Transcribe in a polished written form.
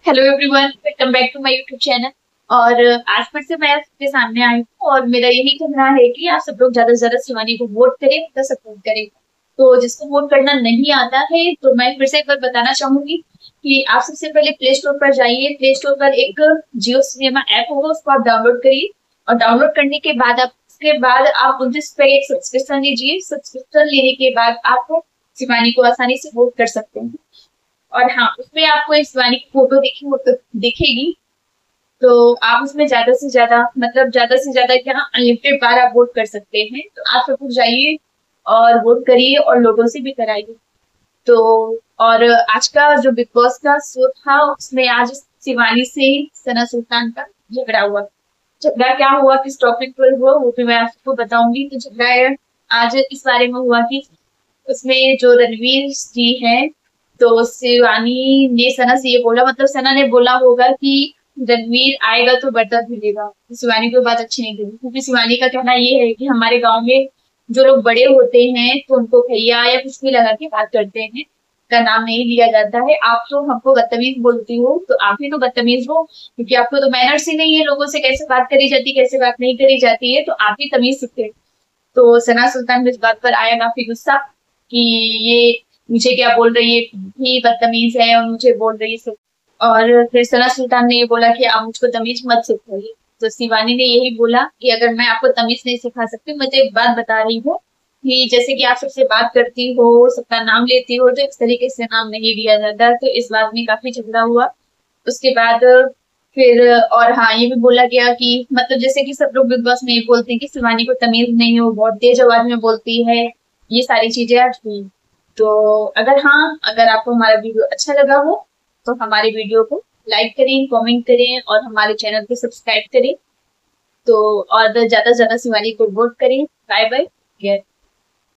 Hello everyone, welcome back to my YouTube channel. और आज फिर से मैं आपके सामने आई हूँ और मेरा यही कहना है कि आप सब लोग ज्यादा से ज्यादा शिवानी को वोट करें, मतलब सपोर्ट करें। तो जिसको वोट करना नहीं आता है तो मैं फिर से एक बार बताना चाहूंगी कि आप सबसे पहले प्ले स्टोर पर जाइए। प्ले स्टोर पर एक जियो सिनेमा ऐप होगा, उसको आप डाउनलोड करिए। और डाउनलोड करने के बाद आप उस पर एक सब्सक्रिप्शन लीजिए। सब्सक्रिप्शन लेने के बाद आप शिवानी को आसानी से वोट कर सकते हैं। और हाँ, उसमें आपको इस वाणी की फोटो दिखेगी। तो आप उसमें ज्यादा से ज्यादा क्या अनलिमिटेड बार आप वोट कर सकते हैं। तो आप सब कुछ जाइए और वोट करिए और लोगों से भी कराइए। तो और आज का जो बिग बॉस का शो था उसमें आज शिवानी से सना सुल्तान का झगड़ा हुआ। झगड़ा क्या हुआ, किस टॉपिक पर हुआ, वो भी मैं आपको बताऊंगी। तो झगड़ा आज इस बारे में हुआ कि उसमें जो रणवीर जी हैं, तो शिवानी ने सना से ये बोला, मतलब सना ने बोला होगा कि रणवीर आएगा तो बर्तन धुलेगा। तो शिवानी को बात अच्छी नहीं लगी, क्योंकि शिवानी का कहना ये है कि हमारे गांव में जो लोग बड़े होते हैं तो उनको भैया या कुछ भी लगा के बात करते हैं, का नाम नहीं लिया जाता है। आप तो हमको बदतमीज बोलती हो, तो आप ही तो बदतमीज हो, क्योंकि आपको तो मैनर्स ही नहीं है लोगों से कैसे बात करी जाती कैसे बात नहीं करी जाती है। तो आप ही तमीज सीखते। तो सना सुल्तान को इस बात पर आया काफी गुस्सा कि ये मुझे क्या बोल रही है, भी बदतमीज है और मुझे बोल रही है सब। और फिर सना सुल्तान ने ये बोला कि आप मुझको तमीज मत सिखाइए। तो शिवानी ने यही बोला कि अगर मैं आपको तमीज नहीं सिखा सकती, मैं तो एक बात बता रही हूँ कि जैसे कि आप सबसे बात करती हो, सबका नाम लेती हो, तो इस तरीके से नाम नहीं लिया जाता। तो इस बात में काफी झगड़ा हुआ। उसके बाद फिर और हाँ, ये भी बोला गया कि मतलब जैसे कि सब लोग बिग बॉस में ये बोलते हैं कि शिवानी को तमीज नहीं हो, बहुत तेज आवाज में बोलती है, ये सारी चीजें आज हुई। तो अगर आपको हमारा वीडियो अच्छा लगा हो तो हमारे वीडियो को लाइक करें, कमेंट करें और हमारे चैनल को सब्सक्राइब करें। तो और ज्यादा से ज्यादा शिवानी को वोट करें। Bye bye.